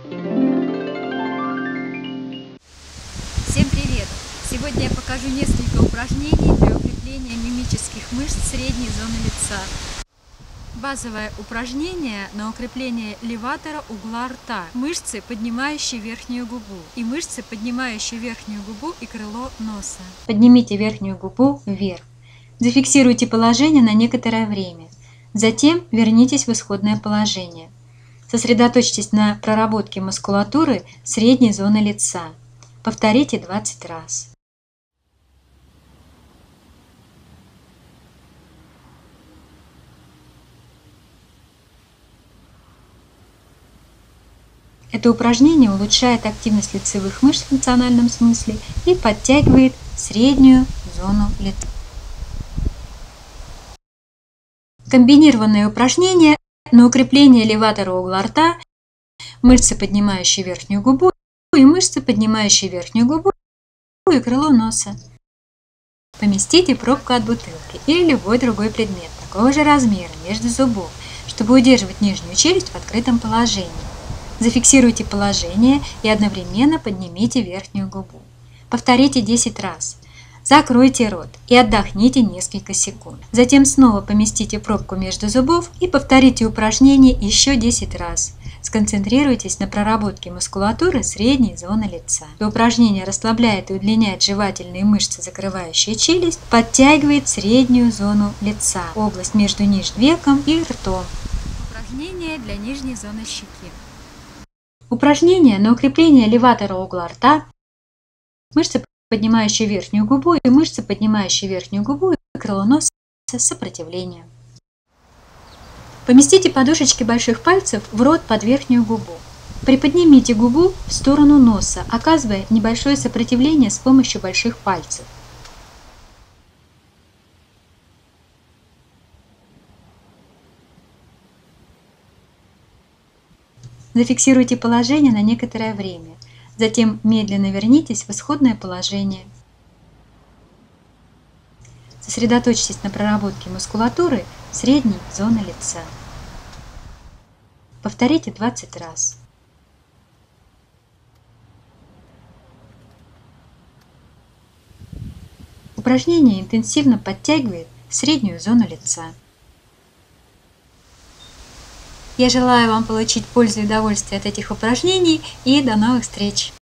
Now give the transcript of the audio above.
Всем привет! Сегодня я покажу несколько упражнений для укрепления мимических мышц средней зоны лица. Базовое упражнение на укрепление леватора угла рта, мышцы, поднимающие верхнюю губу, и мышцы, поднимающие верхнюю губу и крыло носа. Поднимите верхнюю губу вверх. Зафиксируйте положение на некоторое время. Затем вернитесь в исходное положение. Сосредоточьтесь на проработке мускулатуры средней зоны лица. Повторите 20 раз. Это упражнение улучшает активность лицевых мышц в функциональном смысле и подтягивает среднюю зону лица. Комбинированное упражнение на укрепление леватора угла рта, мышцы, поднимающие верхнюю губу, и мышцы, поднимающие верхнюю губу и крыло носа. Поместите пробку от бутылки или любой другой предмет такого же размера между зубов, чтобы удерживать нижнюю челюсть в открытом положении. Зафиксируйте положение и одновременно поднимите верхнюю губу. Повторите 10 раз. Закройте рот и отдохните несколько секунд. Затем снова поместите пробку между зубов и повторите упражнение еще 10 раз. Сконцентрируйтесь на проработке мускулатуры средней зоны лица. Это упражнение расслабляет и удлиняет жевательные мышцы, закрывающие челюсть, подтягивает среднюю зону лица, область между нижним веком и ртом. Упражнение для нижней зоны щеки. Упражнение на укрепление леватора угла рта, мышцы, поднимающие верхнюю губу, и мышцы, поднимающие верхнюю губу и крыло носа с сопротивлением. Поместите подушечки больших пальцев в рот под верхнюю губу. Приподнимите губу в сторону носа, оказывая небольшое сопротивление с помощью больших пальцев. Зафиксируйте положение на некоторое время. Затем медленно вернитесь в исходное положение. Сосредоточьтесь на проработке мускулатуры средней зоны лица. Повторите 20 раз. Упражнение интенсивно подтягивает среднюю зону лица. Я желаю вам получить пользу и удовольствие от этих упражнений и до новых встреч!